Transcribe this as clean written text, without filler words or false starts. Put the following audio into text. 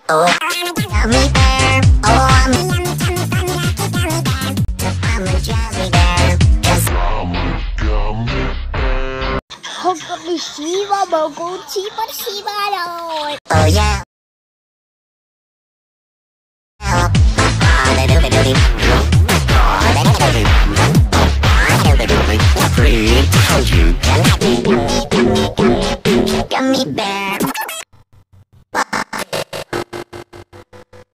Oh, I'm a gummy bear. Oh, I'm a yummy, tummy, funny, happy gummy bear. I'm a jelly bear. 'Cause I'm a gummy bear. Hopefully, Shiva will go cheaper, Shiva. Oh, yeah. Free, told you.